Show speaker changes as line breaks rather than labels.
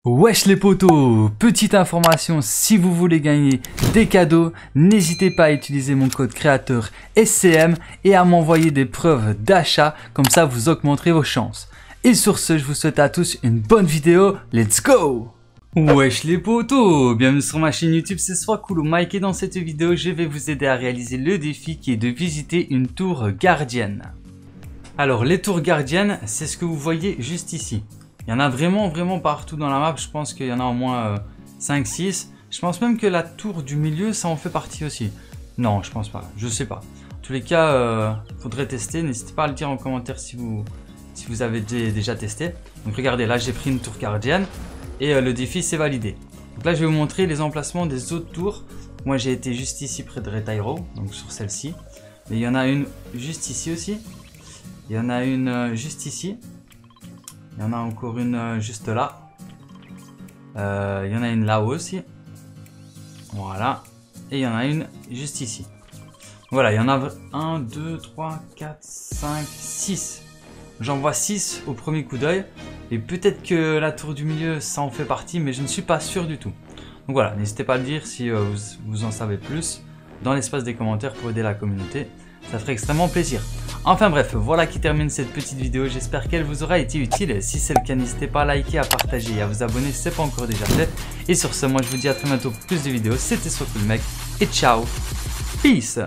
Wesh les potos, petite information, si vous voulez gagner des cadeaux, n'hésitez pas à utiliser mon code créateur SCM et à m'envoyer des preuves d'achat, comme ça vous augmenterez vos chances. Et sur ce, je vous souhaite à tous une bonne vidéo, let's go! Wesh les potos, bienvenue sur ma chaîne YouTube, c'est Swacool Mike et dans cette vidéo, je vais vous aider à réaliser le défi qui est de visiter une tour gardienne. Alors les tours gardiennes, c'est ce que vous voyez juste ici. Il y en a vraiment partout dans la map, je pense qu'il y en a au moins 5-6. Je pense même que la tour du milieu, ça en fait partie aussi. Non, je pense pas, je sais pas. En tous les cas, faudrait tester, n'hésitez pas à le dire en commentaire si vous avez déjà testé. Donc regardez, là j'ai pris une tour gardienne et le défi c'est validé. Donc là je vais vous montrer les emplacements des autres tours. Moi j'ai été juste ici près de Retairo, donc sur celle-ci. Mais il y en a une juste ici aussi. Il y en a une juste ici. Il y en a encore une juste là. Il y en a une là-haut aussi. Voilà. Et il y en a une juste ici. Voilà, il y en a 1, 2, 3, 4, 5, 6. J'en vois 6 au premier coup d'œil. Et peut-être que la tour du milieu, ça en fait partie, mais je ne suis pas sûr du tout. Donc voilà, n'hésitez pas à le dire si vous en savez plus dans l'espace des commentaires pour aider la communauté. Ça ferait extrêmement plaisir. Enfin bref, voilà qui termine cette petite vidéo. J'espère qu'elle vous aura été utile. Si c'est le cas, n'hésitez pas à liker, à partager et à vous abonner si ce n'est pas encore déjà fait. Et sur ce, moi je vous dis à très bientôt pour plus de vidéos. C'était Swacool Mec et ciao. Peace.